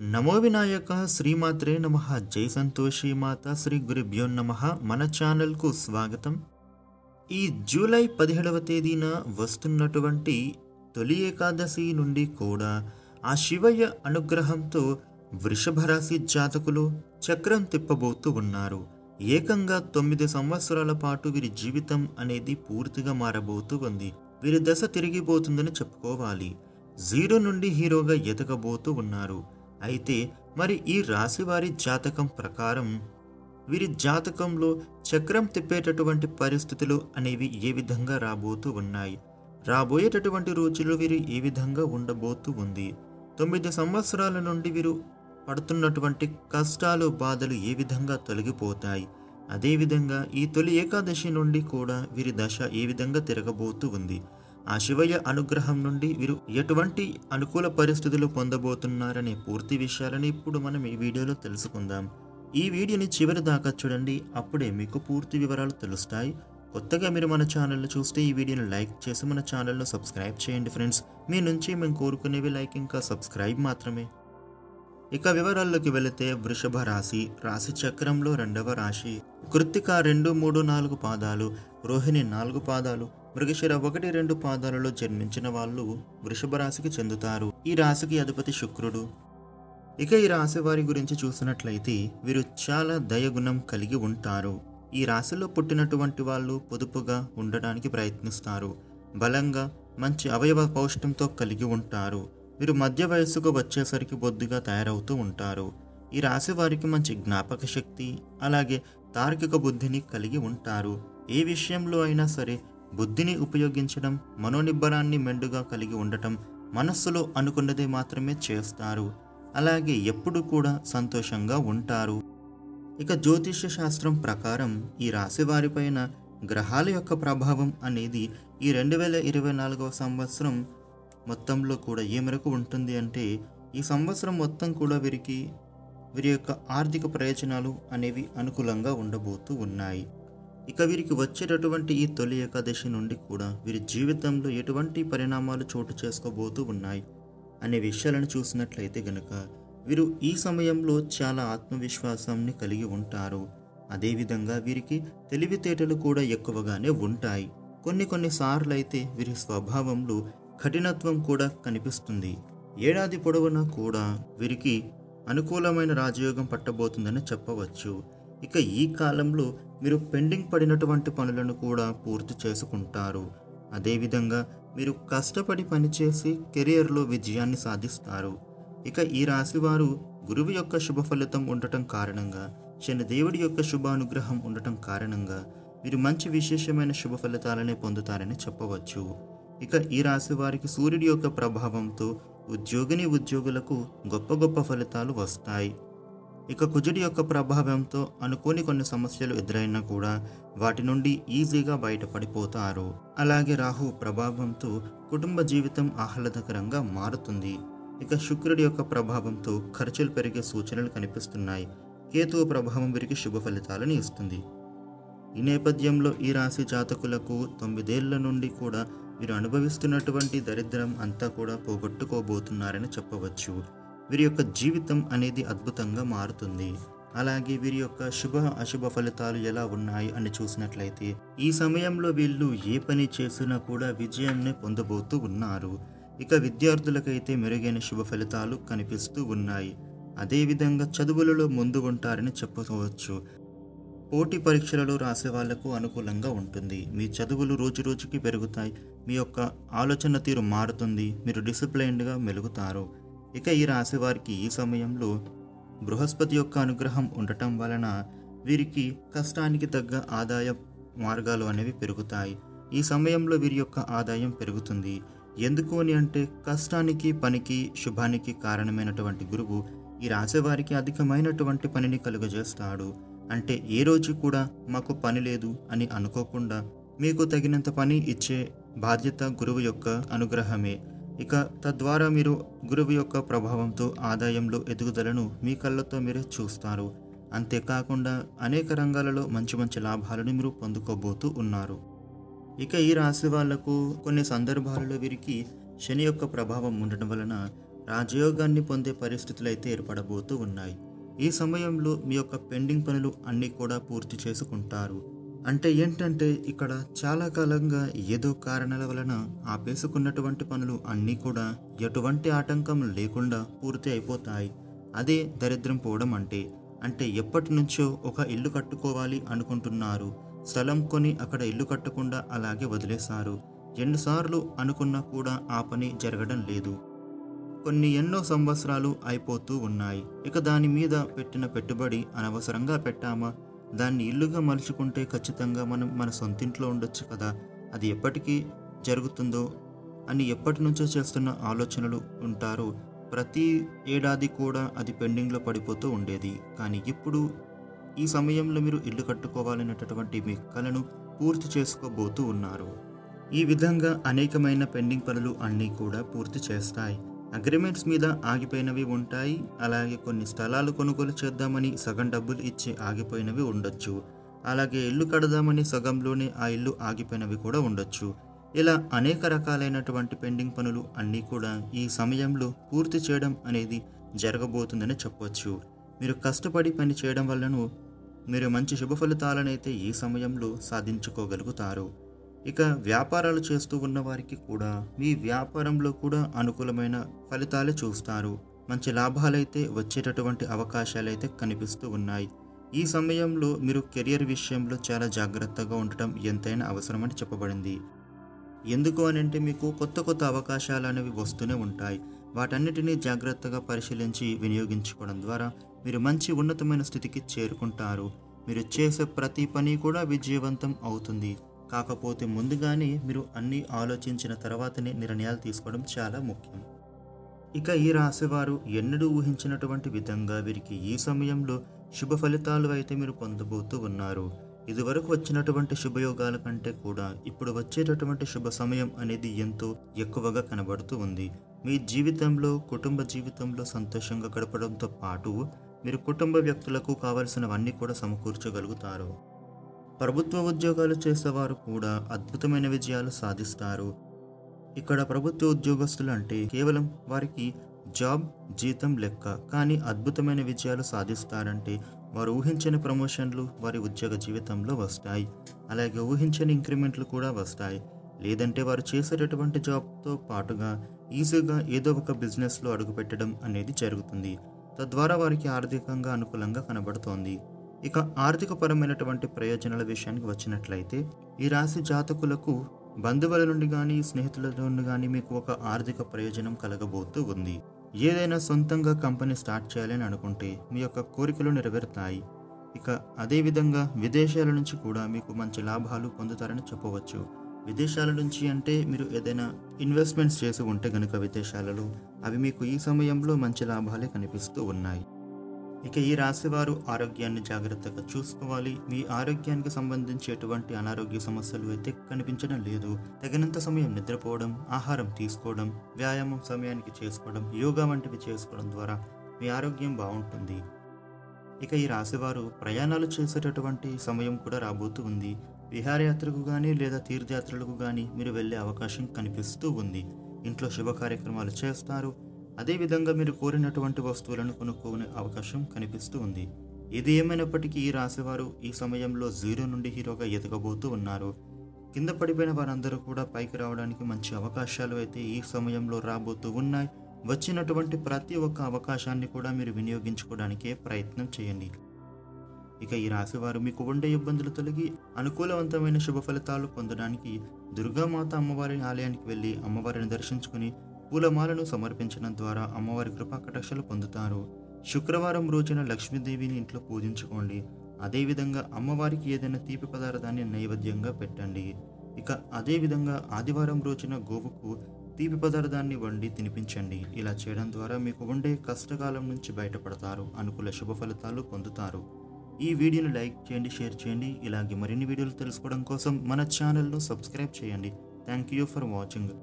నమో వినాయక శ్రీమాత్రే నమః. జై సంతోషి మాత శ్రీ గురుభ్యో నమః. మన ఛానల్కు స్వాగతం. ఈ జూలై 17వ తేదీన వస్తున్నటువంటి తొలి ఏకాదశి నుండి కూడా ఆ శివయ్య అనుగ్రహంతో వృషభ రాశి జాతకులు చక్రం తిప్పబోతూ ఉన్నారు. ఏకంగా 9 సంవత్సరాల పాటు వీరి జీవితం అనేది పూర్తిగా మారబోతూ ఉంది. వీరి దశ తిరిగిపోతుందని చెప్పుకోవాలి. జీరో నుండి హీరోగా ఎదగబోతూ ఉన్నారు. అయితే మరి ఈ రాశి వారి జాతకం ప్రకారం వీరి జాతకంలో చక్రం తిప్పేటటువంటి పరిస్థితులు అనేవి ఏ విధంగా రాబోతూ ఉన్నాయి, రాబోయేటటువంటి రోజులు వీరు ఏ విధంగా ఉండబోతూ ఉంది, 9 సంవత్సరాల నుండి వీరు పడుతున్నటువంటి కష్టాలు బాధలు ఏ విధంగా తొలగిపోతాయి, అదేవిధంగా ఈ తొలి ఏకాదశి నుండి కూడా వీరి దశ ఏ విధంగా తిరగబోతూ ఉంది, ఆ శివయ్య అనుగ్రహం నుండి వీరు ఎటువంటి అనుకూల పరిస్థితులు పొందబోతున్నారనే పూర్తి విషయాలని ఇప్పుడు మనం ఈ వీడియోలో తెలుసుకుందాం. ఈ వీడియోని చివరి దాకా చూడండి, అప్పుడే మీకు పూర్తి వివరాలు తెలుస్తాయి. కొత్తగా మీరు మన ఛానల్ని చూస్తే ఈ వీడియోని లైక్ చేసి మన ఛానల్ను సబ్స్క్రైబ్ చేయండి ఫ్రెండ్స్. మీ నుంచి మేము కోరుకునేవి లైక్ ఇంకా సబ్స్క్రైబ్ మాత్రమే. ఇక వివరాల్లోకి వెళితే వృషభ రాశి, రాశి చక్రంలో 2వ రాశి. కృత్తిక 2, 3, 4 పాదాలు, రోహిణి 4 పాదాలు, మృగశిర 1, 2 పాదాలలో జన్మించిన వాళ్ళు వృషభ రాశికి చెందుతారు. ఈ రాశికి అధిపతి శుక్రుడు. ఇక ఈ రాశి వారి గురించి చూసినట్లయితే వీరు చాలా దయగుణం కలిగి ఉంటారు. ఈ రాశిలో పుట్టినటువంటి వాళ్ళు పొదుపుగా ఉండడానికి ప్రయత్నిస్తారు. బలంగా మంచి అవయవ పౌష్ఠంతో కలిగి ఉంటారు. వీరు మధ్య వయస్సుకు వచ్చేసరికి బొద్దుగా తయారవుతూ ఉంటారు. ఈ రాశి వారికి మంచి జ్ఞాపక శక్తి, అలాగే తార్కిక బుద్ధిని కలిగి ఉంటారు. ఏ విషయంలో అయినా సరే బుద్ధిని ఉపయోగించడం, మనోనిబ్బరాన్ని మెండుగా కలిగి ఉండటం, మనస్సులో అనుకున్నదే మాత్రమే చేస్తారు. అలాగే ఎప్పుడు కూడా సంతోషంగా ఉంటారు. ఇక జ్యోతిష్య శాస్త్రం ప్రకారం ఈ రాశి వారిపైన గ్రహాల యొక్క ప్రభావం అనేది ఈ 2024వ సంవత్సరం మొత్తంలో కూడా ఏ మేరకు ఉంటుంది అంటే, ఈ సంవత్సరం మొత్తం కూడా వీరి యొక్క ఆర్థిక ప్రయోజనాలు అనేవి అనుకూలంగా ఉండబోతూ ఉన్నాయి. ఇక వీరికి వచ్చేటటువంటి ఈ తొలి ఏకాదశి నుండి కూడా వీరి జీవితంలో ఎటువంటి పరిణామాలు చోటు చేసుకోబోతూ ఉన్నాయి అనే విషయాలను చూసినట్లయితే గనక వీరు ఈ సమయంలో చాలా ఆత్మవిశ్వాసాన్ని కలిగి ఉంటారు. అదేవిధంగా వీరికి తెలివితేటలు కూడా ఎక్కువగానే ఉంటాయి. కొన్ని సార్లు అయితే వీరి స్వభావంలో కఠినత్వం కూడా కనిపిస్తుంది. ఏడాది పొడవునా కూడా వీరికి అనుకూలమైన రాజయోగం పట్టబోతుందని చెప్పవచ్చు. ఇక ఈ కాలంలో మీరు పెండింగ్ పడినటువంటి పనులను కూడా పూర్తి చేసుకుంటారు. అదేవిధంగా మీరు కష్టపడి పనిచేసి కెరియర్లో విజయాన్ని సాధిస్తారు. ఇక ఈ రాశివారు గురువు యొక్క శుభ ఫలితం ఉండటం కారణంగా, శనిదేవుడి యొక్క శుభానుగ్రహం ఉండటం కారణంగా వీరు మంచి విశేషమైన శుభ ఫలితాలనే పొందుతారని చెప్పవచ్చు. ఇక ఈ రాశి వారికి సూర్యుడి యొక్క ప్రభావంతో ఉద్యోగులకు గొప్ప ఫలితాలు వస్తాయి. ఇక కుజుడి యొక్క ప్రభావంతో అనుకోని కొన్ని సమస్యలు ఎదురైనా కూడా వాటి నుండి ఈజీగా బయటపడిపోతారు. అలాగే రాహు ప్రభావంతో కుటుంబ జీవితం ఆహ్లాదకరంగా మారుతుంది. ఇక శుక్రుడి యొక్క ప్రభావంతో ఖర్చులు పెరిగే సూచనలు కనిపిస్తున్నాయి. కేతువు ప్రభావం వీరికి శుభ ఫలితాలను ఇస్తుంది. ఈ నేపథ్యంలో ఈ రాశి జాతకులకు 9 ఏళ్ల నుండి కూడా వీరు అనుభవిస్తున్నటువంటి దరిద్రం అంతా కూడా పోగొట్టుకోబోతున్నారని చెప్పవచ్చు. వీరి యొక్క జీవితం అనేది అద్భుతంగా మారుతుంది. అలాగే వీరి యొక్క శుభ అశుభ ఫలితాలు ఎలా ఉన్నాయి అని చూసినట్లయితే ఈ సమయంలో వీళ్ళు ఏ పని చేసినా కూడా విజయాన్ని పొందబోతూ ఉన్నారు. ఇక విద్యార్థులకైతే మెరుగైన శుభ ఫలితాలు కనిపిస్తూ ఉన్నాయి. అదేవిధంగా చదువులలో ముందు ఉంటారని చెప్పుకోవచ్చు. పోటీ పరీక్షలలో రాసే వాళ్లకు అనుకూలంగా ఉంటుంది. మీ చదువులు రోజుకి పెరుగుతాయి. మీ యొక్క ఆలోచన తీరు మారుతుంది. మీరు డిసిప్లైన్డ్గా మెలుగుతారు. ఇక ఈ రాశి వారికి ఈ సమయంలో బృహస్పతి యొక్క అనుగ్రహం ఉండటం వలన వీరికి కష్టానికి తగ్గ ఆదాయ మార్గాలు అనేవి పెరుగుతాయి. ఈ సమయంలో వీరి యొక్క ఆదాయం పెరుగుతుంది. ఎందుకు అని అంటే కష్టానికి, పనికి, శుభానికి కారణమైనటువంటి గురువు ఈ రాశి వారికి అధికమైనటువంటి పనిని కలుగజేస్తాడు. అంటే ఏ రోజు కూడా మాకు పని లేదు అని అనుకోకుండా మీకు తగినంత పని ఇచ్చే బాధ్యత గురువు యొక్క అనుగ్రహమే. ఇక తద్వారా మీరు గురువు యొక్క ప్రభావంతో ఆదాయంలో ఎదుగుదలను మీ కళ్ళతో మీరే చూస్తారు. అంతేకాకుండా అనేక రంగాలలో మంచి లాభాలను మీరు పొందుకోబోతూ ఉన్నారు. ఇక ఈ రాశి వాళ్లకు కొన్ని సందర్భాలలో వీరికి శని యొక్క ప్రభావం ఉండటం వలన రాజయోగాన్ని పొందే పరిస్థితులు అయితే ఏర్పడబోతూ ఉన్నాయి. ఈ సమయంలో మీ యొక్క పెండింగ్ పనులు అన్నీ కూడా పూర్తి చేసుకుంటారు. అంటే ఏంటంటే ఇక్కడ చాలా కాలంగా ఏదో కారణాల వలన ఆపేసుకున్నటువంటి పనులు అన్నీ కూడా ఎటువంటి ఆటంకం లేకుండా పూర్తి అయిపోతాయి. అదే దరిద్రం పోవడం అంటే ఎప్పటి నుంచో ఒక ఇల్లు కట్టుకోవాలి అనుకుంటున్నారు. స్థలం కొని అక్కడ ఇల్లు కట్టకుండా అలాగే వదిలేశారు. ఎన్నిసార్లు అనుకున్నా కూడా ఆ పని జరగడం లేదు. ఎన్నో సంవత్సరాలు అయిపోతూ ఉన్నాయి. ఇక దాని మీద పెట్టిన పెట్టుబడి అనవసరంగా పెట్టామా, దాన్ని ఇల్లుగా మలుచుకుంటే ఖచ్చితంగా మనం మన సొంతింట్లో ఉండొచ్చు కదా, అది ఎప్పటికీ జరుగుతుందో అని ఎప్పటి నుంచో చేస్తున్న ఆలోచనలు ఉంటారు. ప్రతి ఏడాది కూడా అది పెండింగ్లో పడిపోతూ ఉండేది. కానీ ఇప్పుడు ఈ సమయంలో మీరు ఇల్లు కట్టుకోవాలనేటటువంటి మీ కలను పూర్తి చేసుకోబోతూ ఉన్నారు. ఈ విధంగా అనేకమైన పెండింగ్ పనులు అన్నీ కూడా పూర్తి చేస్తాయి. అగ్రిమెంట్స్ మీద ఆగిపోయినవి ఉంటాయి. అలాగే కొన్ని స్థలాలు కొనుగోలు చేద్దామని సగం డబ్బులు ఇచ్చి ఆగిపోయినవి ఉండొచ్చు. అలాగే ఇల్లు కడదామని సగంలోనే ఆ ఇల్లు ఆగిపోయినవి కూడా ఉండొచ్చు. ఇలా అనేక రకాలైనటువంటి పెండింగ్ పనులు అన్నీ కూడా ఈ సమయంలో పూర్తి చేయడం అనేది జరగబోతుందని చెప్పవచ్చు. మీరు కష్టపడి పని చేయడం వల్లను మీరు మంచి శుభ ఫలితాలనైతే ఈ సమయంలో సాధించుకోగలుగుతారు. ఇక వ్యాపారాలు చేస్తూ ఉన్న వారికి కూడా మీ వ్యాపారంలో కూడా అనుకూలమైన ఫలితాలు చూస్తారు. మంచి లాభాలైతే వచ్చేటటువంటి అవకాశాలైతే కనిపిస్తూ ఉన్నాయి. ఈ సమయంలో మీరు కెరియర్ విషయంలో చాలా జాగ్రత్తగా ఉండటం ఎంతైనా అవసరమని చెప్పబడింది. ఎందుకు అనంటే మీకు కొత్త అవకాశాలు అనేవి వస్తూనే ఉంటాయి. వాటన్నిటినీ జాగ్రత్తగా పరిశీలించి వినియోగించుకోవడం ద్వారా మీరు మంచి ఉన్నతమైన స్థితికి చేరుకుంటారు. మీరు చేసే ప్రతి పని కూడా విజయవంతం అవుతుంది. కాకపోతే ముందుగానే మీరు అన్నీ ఆలోచించిన తర్వాతనే నిర్ణయాలు తీసుకోవడం చాలా ముఖ్యం. ఇక ఈ రాశివారు ఎన్నడూ ఊహించినటువంటి విధంగా వీరికి ఈ సమయంలో శుభ ఫలితాలు అయితే మీరు పొందబోతూ ఉన్నారు. ఇదివరకు వచ్చినటువంటి శుభయోగాల కంటే కూడా ఇప్పుడు వచ్చేటటువంటి శుభ సమయం అనేది ఎంతో ఎక్కువగా కనబడుతూ ఉంది. మీ జీవితంలో కుటుంబ జీవితంలో సంతోషంగా గడపడంతో పాటు మీరు కుటుంబ వ్యక్తులకు కావలసినవన్నీ కూడా సమకూర్చగలుగుతారు. ప్రభుత్వ ఉద్యోగాలు చేసేవారు కూడా అద్భుతమైన విజయాలు సాధిస్తారు. ఇక్కడ ప్రభుత్వ ఉద్యోగస్తులు అంటే కేవలం వారికి జాబ్ జీతం లెక్క, కానీ అద్భుతమైన విజయాలు సాధిస్తారంటే వారు ఊహించని ప్రమోషన్లు వారి ఉద్యోగ జీవితంలో వస్తాయి. అలాగే ఊహించని ఇంక్రిమెంట్లు కూడా వస్తాయి. లేదంటే వారు చేసేటటువంటి జాబ్తో పాటుగా ఈజీగా ఏదో ఒక బిజినెస్లో అడుగుపెట్టడం అనేది జరుగుతుంది. తద్వారా వారికి ఆర్థికంగా అనుకూలంగా కనబడుతోంది. ఇక ఆర్థికపరమైనటువంటి ప్రయోజనాల విషయానికి వచ్చినట్లయితే ఈ రాశి జాతకులకు బంధువుల నుండి కానీ స్నేహితుల నుండి కానీ మీకు ఒక ఆర్థిక ప్రయోజనం కలగబోతూ ఉంది. ఏదైనా సొంతంగా కంపెనీ స్టార్ట్ చేయాలని అనుకుంటే మీ యొక్క కోరికలు నెరవేరుతాయి. ఇక అదేవిధంగా విదేశాల నుంచి కూడా మీకు మంచి లాభాలు పొందుతారని చెప్పవచ్చు. విదేశాల నుంచి అంటే మీరు ఏదైనా ఇన్వెస్ట్మెంట్స్ చేసి ఉంటే గనుక విదేశాలలో అవి మీకు ఈ సమయంలో మంచి లాభాలే కనిపిస్తూ ఉన్నాయి. ఇక ఈ రాశివారు ఆరోగ్యాన్ని జాగ్రత్తగా చూసుకోవాలి. మీ ఆరోగ్యానికి సంబంధించి ఎటువంటి అనారోగ్య సమస్యలు అయితే కనిపించడం లేదు. తగినంత సమయం నిద్రపోవడం, ఆహారం తీసుకోవడం, వ్యాయామం సమయానికి చేసుకోవడం, యోగా వంటివి చేసుకోవడం ద్వారా మీ ఆరోగ్యం బాగుంటుంది. ఇక ఈ రాశివారు ప్రయాణాలు చేసేటటువంటి సమయం కూడా రాబోతూ ఉంది. విహారయాత్రకు కానీ లేదా తీర్థయాత్రలకు కానీ మీరు వెళ్ళే అవకాశం కనిపిస్తూ ఉంది. ఇంట్లో శుభ కార్యక్రమాలు చేస్తారు. అదేవిధంగా మీరు కోరినటువంటి వస్తువులను కొనుక్కునే అవకాశం కనిపిస్తూ ఉంది. ఇది ఏమైనప్పటికీ ఈ రాశివారు ఈ సమయంలో 0 నుండి హీరోగా ఎదగబోతూ ఉన్నారు. కింద పడిపోయిన వారందరూ కూడా పైకి రావడానికి మంచి అవకాశాలు అయితే ఈ సమయంలో రాబోతూ ఉన్నాయి. వచ్చినటువంటి ప్రతి ఒక్క అవకాశాన్ని కూడా మీరు వినియోగించుకోవడానికే ప్రయత్నం చేయండి. ఇక ఈ రాశివారు మీకు ఉండే ఇబ్బందులు తొలగి అనుకూలవంతమైన శుభ ఫలితాలు పొందడానికి దుర్గామాత అమ్మవారి ఆలయానికి వెళ్ళి అమ్మవారిని దర్శించుకుని పూలమాలను సమర్పించడం ద్వారా అమ్మవారి కృపా కటాక్షాలు పొందుతారు. శుక్రవారం రోజున లక్ష్మీదేవిని ఇంట్లో పూజించుకోండి. అదేవిధంగా అమ్మవారికి ఏదైనా తీపి పదార్థాన్ని నైవేద్యంగా పెట్టండి. ఇక అదేవిధంగా ఆదివారం రోజున గోవుకు తీపి పదార్థాన్ని వండి తినిపించండి. ఇలా చేయడం ద్వారా మీకు ఉండే కష్టకాలం నుంచి బయటపడతారు. అనుకూల శుభ ఫలితాలు పొందుతారు. ఈ వీడియోని లైక్ చేయండి, షేర్ చేయండి. ఇలాగే మరిన్ని వీడియోలు తెలుసుకోవడం కోసం మన ఛానల్ను సబ్స్క్రైబ్ చేయండి. Thank you for watching.